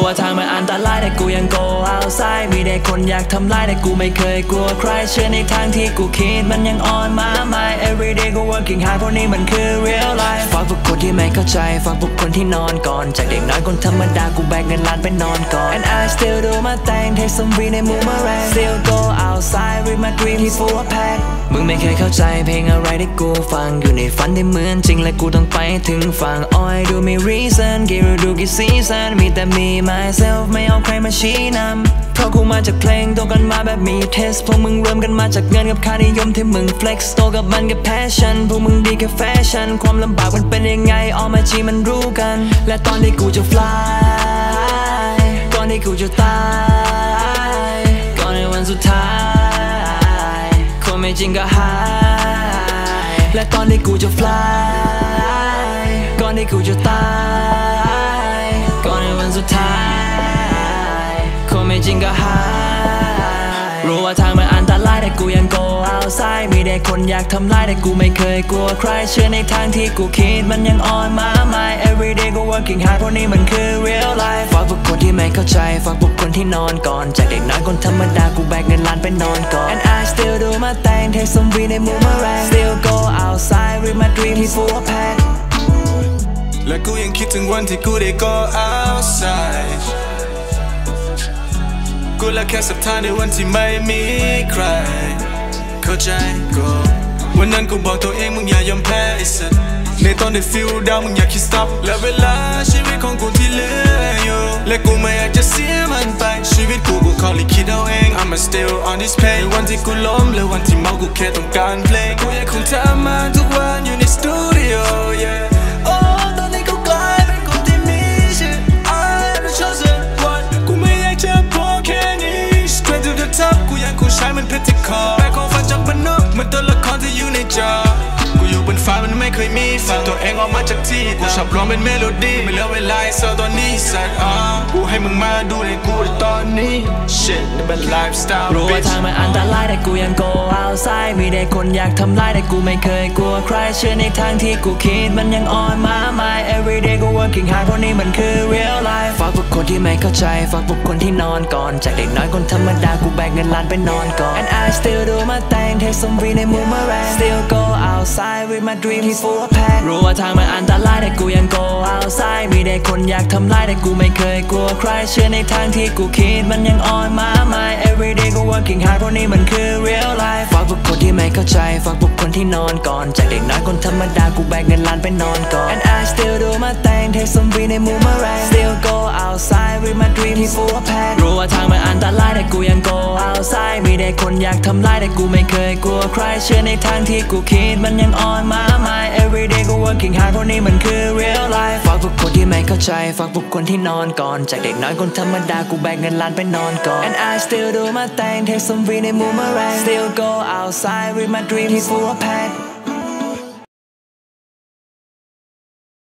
ว่าทางมันอันตรายแต่กูยัง go outside มีแต่คนอยากทำร้ายแต่กูไม่เคยกลัวใครเชื่อในทางที่กูคิดมันยัง on my mind everyday กู working hard เพราะนี่มันคือ real life ฝากพวกคนที่ไม่เข้าใจฝากพวกคนที่นอนก่อนจากเด็กน้อยคนธรรมดากูแบกเงินล้านไปนอนก่อน and I still do my thing take some V ในมูมาแรง still go outside with my dream ที่ full of pack มึงไม่เคยเข้าใจเพลงอะไรที่กูฟังอยู่ในฝันที่เหมือนจริงและกูต้องไปถึงฝั่ง อ้อยดูมี reason กี่ฤดูกี่ season มีแต่มี myself ไม่เอาใครมาชี้นำเพราะกูมาจากเพลงโตกันมาแบบมี test พวกมึงเริ่มกันมาจากเงินกับค่านิยมที่มึง flex โตกับมันกับ passion พวกมึงดีแค่ fashion ความลำบากมันเป็นยังไง all my G มันรู้กันและตอนที่กูจะ fly ก่อนที่กูจะตายก่อนในวันสุดท้ายคนไม่จริงก็หายและตอนที่กูจะ fly ก่อนที่กูจะตายก่อนในวันสุดท้ายคนไม่จริงก็หายรู้ว่าทางมันอันตรายแต่กูยัง go outside มีแต่คนอยากทำร้ายแต่กูไม่เคยกลัวใครเชื่อในทางที่กูคิดมันยัง on my mind everyday กู working hard เพราะนี่มันคือ real life ฝากพวกคนที่ไม่เข้าใจฝากพวกคนที่นอนก่อนจากเด็กน้อยคนธรรมดากูแบกเงินล้านไปนอนก่อน and I still do my thing take some V ในมูมาแรง still go outside with my dream ที่ full of pack และกูยังคิดถึงวันที่กูได้ go outside กูและแค่สัปดาห์ในวันที่ไม่มีใครเข้าใจกูวันนั้นกูบอกตัวเองมึงอย่ายอมแพ้ไอ้สัสในตอนที่ feel down มึงอยากคิด stop และเวลาชีวิตของกูที่เหลืออยู่และกูไม่อยากจะเสียมันไปชีวิตกูขอลิขิตเอาเอง I'm still on this page วันที่กูล้มและวันที่เมากูแค่ต้องการเพลงกูอยากคงทำมาทุกวันอยู่ในสตูดิโอ yeah โอ้ตอนนี้กูกลายเป็นคนที่มีชื่อ I'm the chosen one กูไม่อยากจะพอแค่นี้ straight to the top กูยังคงใช้มันเพชรที่คอแบกของฝันจากบนนอกเหมือนตัวละครที่อยู่ในจอกูอยู่บนฟ้ามันไม่เคยมีฝันตัวเองออกมาจากที่กูชอบร้องเป็นเมโลดี้ไม่เหลือเวลาให้เศร้าตอนนี้สัตว์กูให้มึงมาดูในกูในตอนนี้ shit นี่เป็น lifestyle รู้ว่าทางมันอันตรายแต่กูยัง go outside มีแต่คนอยากทำร้ายแต่กูไม่เคยกลัวใครเชื่อในทางที่กูคิดมันยัง on my mind everyday กู working hard เพราะนี่มันคือ real life ฝากพวกคนที่ไม่เข้าใจฝากพวกคนที่นอนก่อนจากเด็กน้อยคนธรรมดากูแบกเงินล้านไปนอนก่อน and I still do my thing take some V ในมูมาแรง still go outside with my dream ที่ full of pack รู้ว่าทางมันอันตรายแต่กูยัง go outside มีแต่คนอยากทำร้ายแต่กูไม่เคยกลัวใครเชื่อในทางที่กูคิดมันยัง on my mind everyday กู working hard เพราะนี่มันคือ real life ฝากพวกคนที่ไม่เข้าใจฝากพวกคนที่นอนก่อนจากเด็กน้อยคนธรรมดากูแบกเงินล้านไปนอนก่อน and I still do my thing take some V ในมูมาแรง still go outside with my dream ที่ full of pack รู้ว่าทางมันอันตรายแต่กูยัง go outside มีแต่คนอยากทำร้ายแต่กูไม่เคยกลัวใครเชื่อในทางที่กูคิดมันยัง on my mind everyday กู working hard เพราะนี่มันคือ real life ฝากพวกคนที่ไม่เข้าใจฝากพวกคนที่นอนก่อนจากเด็กน้อยคนธรรมดากูแบกเงินล้านไปนอนก่อน and I still do my thing take some V ในมูมาแรง still go outside with my dream ที่ full of pack